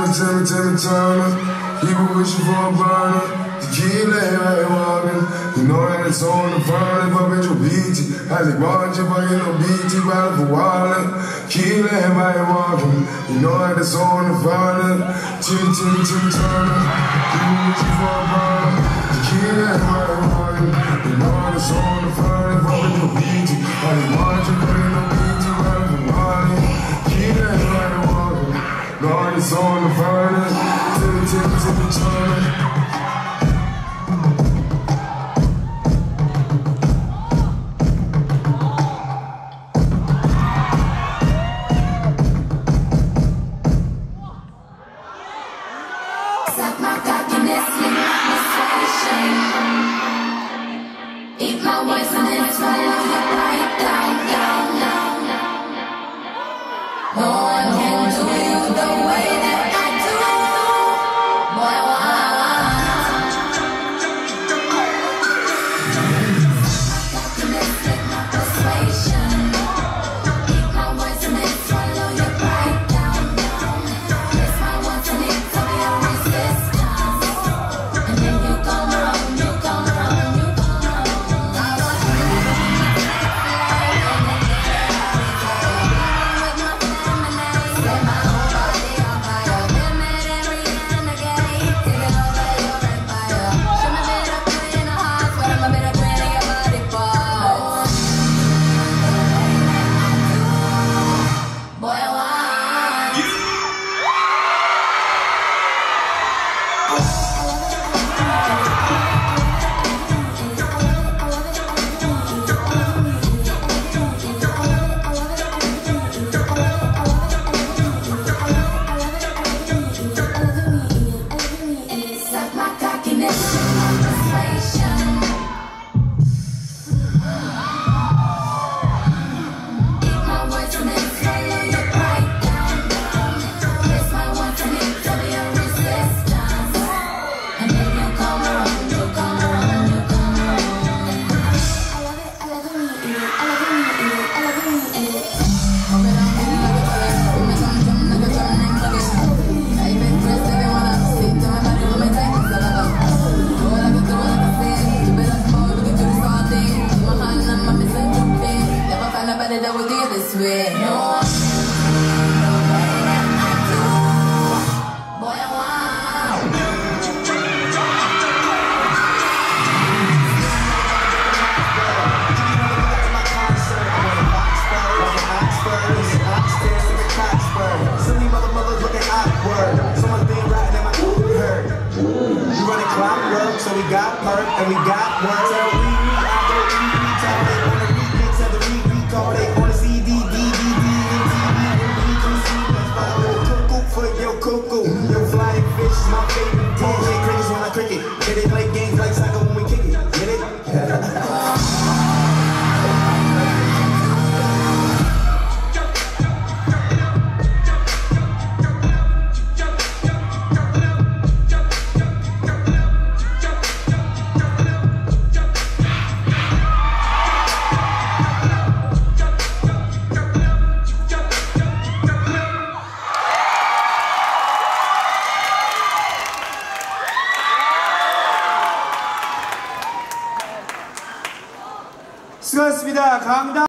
People wishing for a burner. Tequila, right walking. You know that it's on the front. If I bet your beach, I like watch if I get no beach, right for wallet. Tequila, right walking. You know that it's on the front. Chitty, chitty, chitty, turner. People wishing for a burner. Tequila, right walking. You know that it's on the front. If I bet your beach, I like watch if I get no beach, right for wallet. Tequila, right walking. Know that it's on the front. Chitty, chitty, eat my words and then swallow it right down, down, down. No one can do you the way that I do. Boy, cockiness with my persuasion. Eat my words and then swallow it right down, down. Kiss my words and then tell your resistance. And then you come around, you come around, you come around. That would do this way. No. Silly motherfuckers looking awkward. Someone's being right and my hurt. We running clockwork, so we got perk and we got work. So we after we tell they on the remix of the recall. They on the CD, DVD, and TV. We can see what's following. Cuckoo for your cuckoo. Your flying fish is my favorite dish. DJ crickets when I cricket. Yeah, they play games like soccer when we kick it. Get it? 수고하셨습니다. 강당